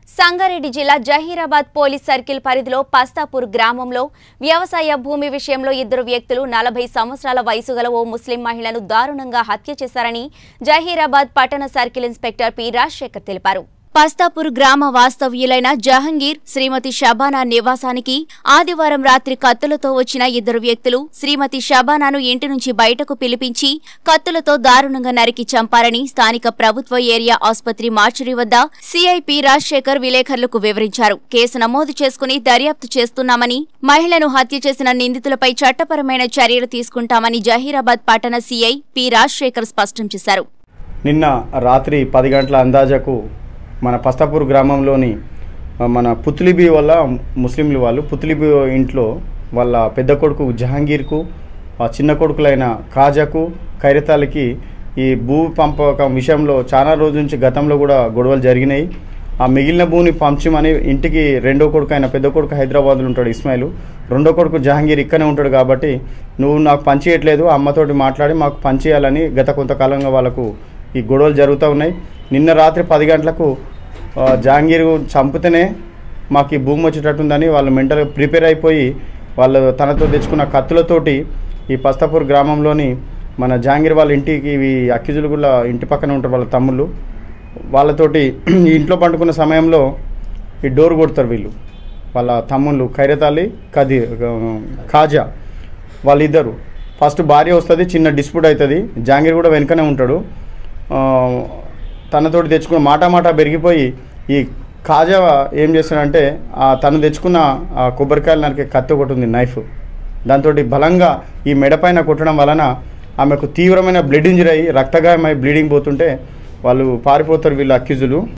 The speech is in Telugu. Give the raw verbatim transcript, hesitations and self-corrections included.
సంగారెడ్డి జిల్లా జహీరాబాద్ పోలీస్ సర్కిల్ పరిధిలో పస్తాపూర్ గ్రామంలో వ్యవసాయ భూమి విషయంలో ఇద్దరు వ్యక్తులు నలభై సంవత్సరాల వయసు గల ఓ ముస్లిం మహిళను దారుణంగా హత్య చేశారని జహీరాబాద్ పట్టణ సర్కిల్ ఇన్స్పెక్టర్ పి రాజశేఖర్ తెలిపారు. పస్తాపూర్ గ్రామ వాస్తవ్యులైన జహంగీర్ శ్రీమతి షబానా నివాసానికి ఆదివారం రాత్రి కత్తులతో వచ్చిన ఇద్దరు వ్యక్తులు శ్రీమతి షబానాను ఇంటి నుంచి బయటకు పిలిపించి కత్తులతో దారుణంగా నరికి చంపారని స్థానిక ప్రభుత్వ ఏరియా ఆసుపత్రి మార్చురీ వద్ద సీఐ పి రాజశేఖర్ విలేకరులకు వివరించారు. కేసు నమోదు చేసుకుని దర్యాప్తు చేస్తున్నామని, మహిళను హత్య చేసిన నిందితులపై చట్టపరమైన చర్యలు తీసుకుంటామని జహీరాబాద్ పట్టణ సీఐ పి రాజశేఖర్ స్పష్టం చేశారు. నిన్న రాత్రి పది గంటల అందాజకు మన పస్తాపూర్ గ్రామంలోని మన పుత్లిబీ వల్ల ముస్లింలు వాళ్ళు పుత్లిబీ ఇంట్లో వాళ్ళ పెద్ద కొడుకు జహాంగీర్కు చిన్న కొడుకులైన కాజాకు ఖైరతాలకి ఈ భూ పంపకం విషయంలో చాలా రోజుల నుంచి గతంలో కూడా గొడవలు జరిగినాయి. ఆ మిగిలిన భూమిని పంచమని ఇంటికి రెండో కొడుకు అయిన పెద్ద కొడుకు హైదరాబాద్లో ఉంటాడు ఇస్మాయిల్, రెండో కొడుకు జహాంగీర్ ఇక్కడనే ఉంటాడు కాబట్టి నువ్వు నాకు పంచేయట్లేదు, అమ్మతోటి మాట్లాడి మాకు పంచేయాలని గత కొంతకాలంగా వాళ్ళకు ఈ గొడవలు జరుగుతూ ఉన్నాయి. నిన్న రాత్రి పది గంటలకు జహాంగీర్ చంపితేనే మాకు ఈ భూమి వచ్చేటట్టుందని వాళ్ళు మెంటల్గా ప్రిపేర్ అయిపోయి వాళ్ళు తనతో తెచ్చుకున్న కత్తులతోటి ఈ పస్తాపూర్ గ్రామంలోని మన జహాంగీర్ వాళ్ళ ఇంటికి ఇవి అక్కిజులు కూడా ఇంటి పక్కన ఉంటారు వాళ్ళ తమ్ముళ్ళు, వాళ్ళతోటి ఈ ఇంట్లో పండుకున్న సమయంలో ఈ డోర్ కొడతారు వీళ్ళు వాళ్ళ తమ్ముళ్ళు ఖైరతాలి కది ఖాజా వాళ్ళిద్దరు. ఫస్ట్ భార్య వస్తుంది, చిన్న డిస్ప్యూట్ అవుతుంది, జహాంగీర్ కూడా వెనుకనే ఉంటాడు. తనతోటి తెచ్చుకున్న మాట మాట పెరిగిపోయి ఈ ఖాజా ఏం చేస్తాడంటే తను తెచ్చుకున్న కొబ్బరికాయలు నరికే కత్తి ఒకటి ఉంది నైఫ్, దాంతో బలంగా ఈ మెడపైన కొట్టడం వలన ఆమెకు తీవ్రమైన బ్లడ్ ఇంజరీ అయ్యి రక్తగాయమై బ్లీడింగ్ పోతుంటే వాళ్ళు పారిపోతారు వీళ్ళు అక్యూజులు.